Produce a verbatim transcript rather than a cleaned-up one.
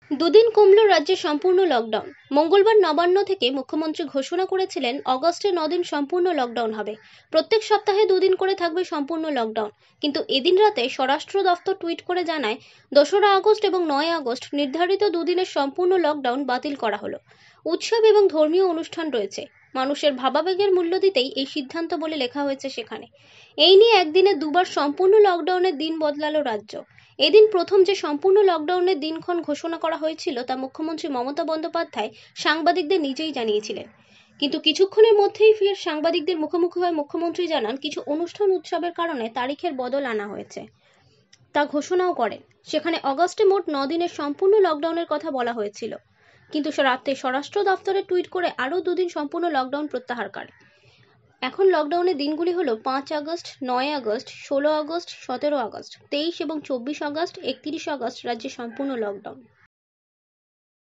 দুদিন কমল রাজ্যে সম্পূর্ণ লকডাউন। মঙ্গলবার নবান্ন থেকে মুখ্যমন্ত্রী ঘোষণা করেছিলেন অগস্টে নদিন সম্পূর্ণ লকডাউন হবে। প্রত্যেক সপ্তাহে দুদিন করে থাকবে সম্পূর্ণ লকডাউন। কিন্তু এদিন রাতে স্বরাষ্ট্র দফতর টুইট করে জানায় দোসরা আগস্ট এবং নয় আগস্ট নির্ধারিত দুদিনের সম্পূর্ণ লকডাউন বাতিল করা হলো। উৎসব এবং ধর্মীয় অনুষ্ঠান রয়েছে, মানুষের ভাবাবেগের মূল্য দিতেই এই সিদ্ধান্ত বলে লেখা হয়েছে সেখানে। এই নিয়ে একদিনে দুবার সম্পূর্ণ লকডাউনের দিন বদলালো রাজ্য। এদিন প্রথম যে সম্পূর্ণ লকডাউনের দিনক্ষণ ঘোষণা করা হয়েছিল তা মুখ্যমন্ত্রী মমতা বন্দ্যোপাধ্যায় সাংবাদিকদের নিজেই জানিয়েছিলেন। কিন্তু কিছুক্ষণের মধ্যেই ফের সাংবাদিকদের মুখোমুখি হয়ে মুখ্যমন্ত্রী জানান কিছু অনুষ্ঠান উৎসবের কারণে তারিখের বদল আনা হয়েছে, তা ঘোষণাও করেন। সেখানে অগস্টে মোট ন দিনের সম্পূর্ণ লকডাউনের কথা বলা হয়েছিল, কিন্তু রাতে স্বরাষ্ট্র দফতরে টুইট করে আরও দুদিন সম্পূর্ণ লকডাউন প্রত্যাহার করে। এখন লকডাউনের দিনগুলি হলো পাঁচ আগস্ট, নয় আগস্ট, ষোলো আগস্ট, সতেরো আগস্ট, তেইশ এবং চব্বিশ আগস্ট, একত্রিশ আগস্ট রাজ্যে সম্পূর্ণ লকডাউন।